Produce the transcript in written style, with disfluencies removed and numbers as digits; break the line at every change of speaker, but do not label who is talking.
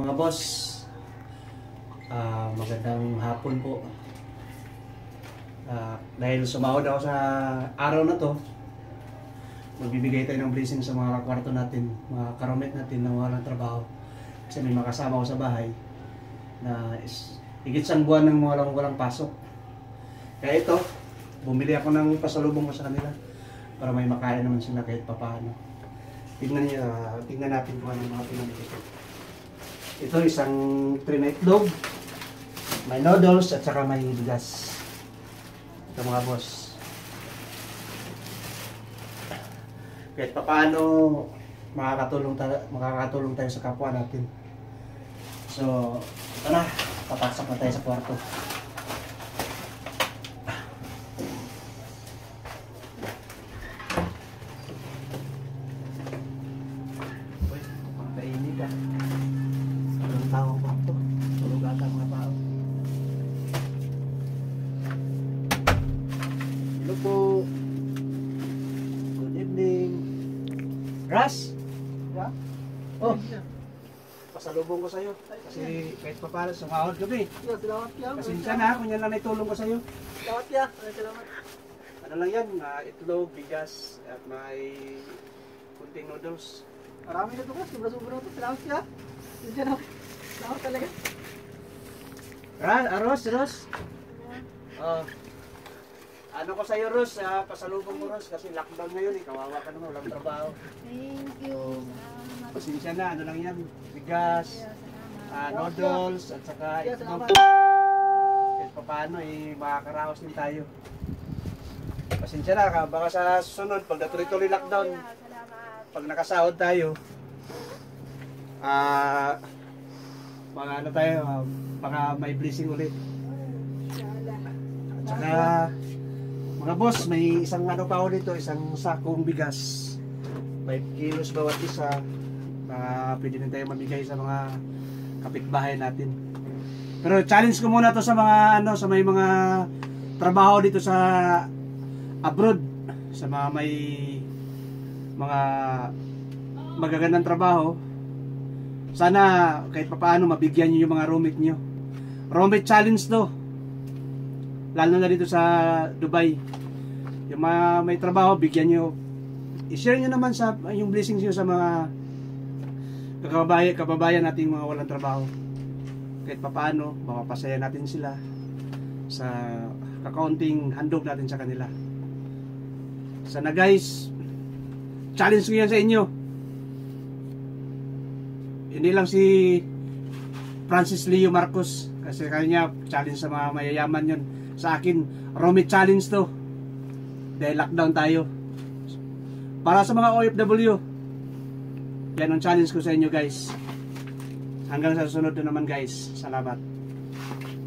Mga boss, magandang hapon po. Dahil sumahod ako sa araw na to, magbibigay tayo ng blessing sa mga kwarto natin, mga karomit natin na walang trabaho. Kasi may makasama ko sa bahay na higit isang buwan nang walang pasok. Kaya ito, bumili ako ng pasalubong ko sa kanila para may makain naman sila kahit papaano. Tingnan natin kung anong mga pinamili ko. Ito isang tray na itlog, may noodles at saka may bigas. Ito mga boss. Kahit papaano makakatulong tayo sa kapwa natin. So, ito na, papasok na tayo sa kwarto. Uy, pangkainit ah. Walang tao pa ito. Tulog ata mga tao. Hello po. Good evening. Ras? Yeah? Oh. Pasalubong ko sa'yo. Kasi kahit pa pala sumahod kami.
Salamat ya.
Pasensya na kung yan lang itulong ko sa'yo.
Salamat ya. Salamat.
Ano lang yan, itlog, bigas, at may kunting noodles.
Marami na ito ka. Sobra-sobra na ito. Salamat ya. Salamat talaga.
Ros. Oh. Ano ko sa'yo, Ros? Pasalubong ko, Ros, kasi lockdown ngayon, kawawa ka naman, walang trabaho.
Thank you.
Pasensya na, ano lang yan, bigas, noodles, at saka itlog. Kahit pa paano, makakaraos din tayo. Pasensya na, baka sa susunod, pag natuloy-tuloy lockdown, pag nakasahod tayo, mga ano tayo, baka may blessing ulit. At saka, mga boss, may isang ano pa ako dito, isang sakong bigas. 5 kilos bawat isa. Pwede din tayo mamigay sa mga kapitbahay natin. Pero challenge ko muna to sa mga sa may mga trabaho dito sa abroad, sa mga may mga magagandang trabaho. Sana kahit papaano mabigyan niyo yung mga roommate niyo. Roommate challenge to. Lalo na dito sa Dubai. Yung mga may trabaho, bigyan niyo. I-share niyo naman yung blessings niyo sa mga kababayan nating mga walang trabaho. Kahit papaano, mapapasaya natin sila sa kakaunting handog natin sa kanila. Sana guys, challenge ko yan sa inyo. Hindi lang si Francis Leo Marcos, kasi kanya challenge sa mga mayayaman yun. Sa akin, roommate challenge to. Dahil lockdown tayo. Para sa mga OFW, yan ang challenge ko sa inyo guys. Hanggang sa susunod na naman guys. Salamat.